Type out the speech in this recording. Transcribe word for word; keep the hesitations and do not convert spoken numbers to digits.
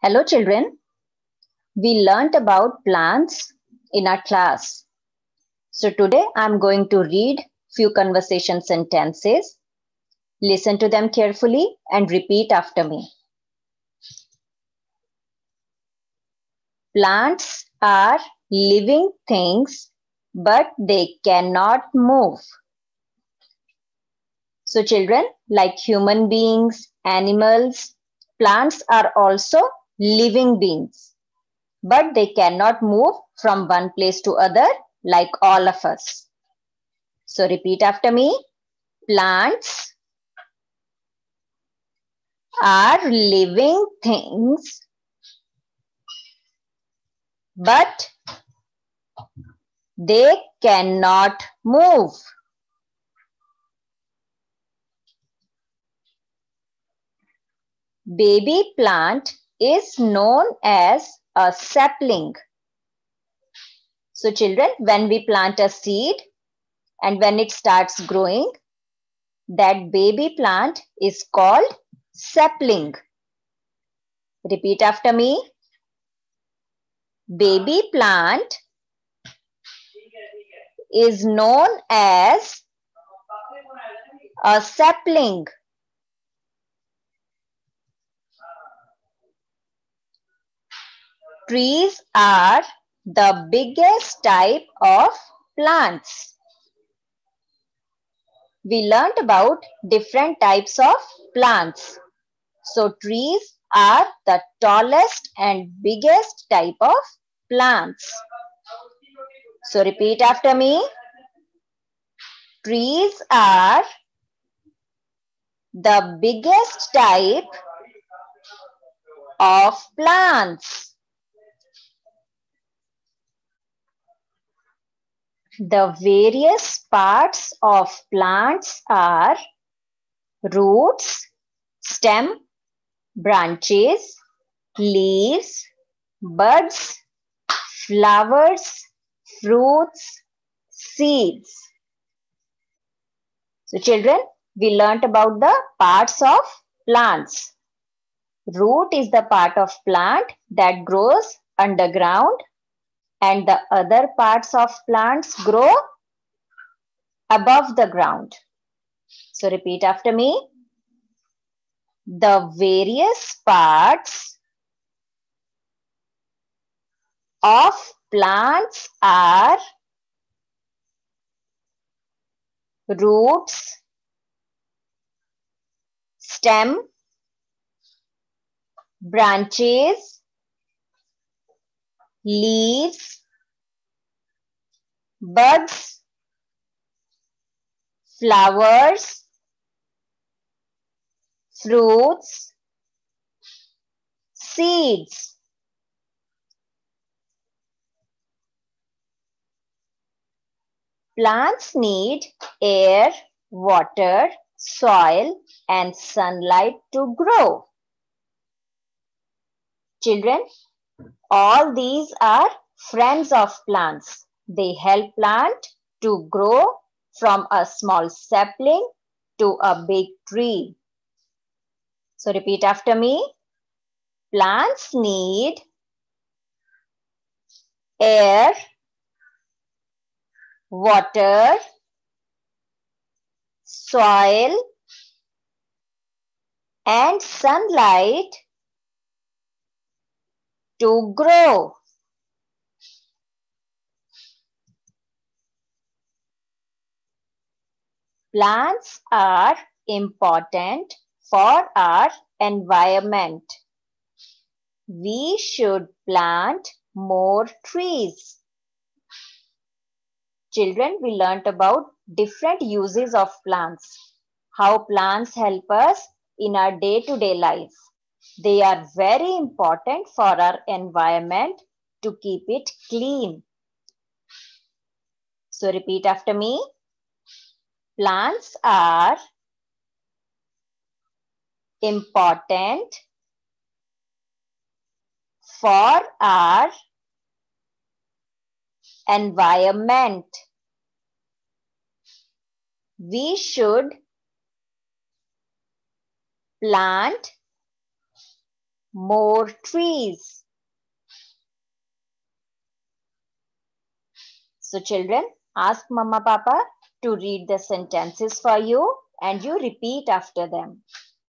Hello children, we learnt about plants in our class. So today I am going to read few conversation sentences. Listen to them carefully and repeat after me. Plants are living things but they cannot move. So children, like human beings, animals, plants are also living beings. But they cannot move from one place to other like all of us. So repeat after me. Plants are living things, but they cannot move. Baby plant is known as a sapling. So children, when we plant a seed and when it starts growing, that baby plant is called sapling. Repeat after me. Baby plant is known as a sapling. Trees are the biggest type of plants. We learnt about different types of plants. So trees are the tallest and biggest type of plants. So repeat after me. Trees are the biggest type of plants. The various parts of plants are roots, stem, branches, leaves, buds, flowers, fruits, seeds. So children, we learnt about the parts of plants. Root is the part of plant that grows underground, and the other parts of plants grow above the ground. So repeat after me. The various parts of plants are roots, stem, branches, leaves, buds, flowers, fruits, seeds. Plants need air, water, soil, and sunlight to grow. Children, all these are friends of plants. They help plant to grow from a small sapling to a big tree. So repeat after me. Plants need air, water, soil, and sunlight to grow. Plants are important for our environment. We should plant more trees. Children, we learnt about different uses of plants, how plants help us in our day-to-day life. They are very important for our environment to keep it clean. So repeat after me. Plants are important for our environment. We should plant more trees. So children, ask Mama Papa to read the sentences for you and you repeat after them.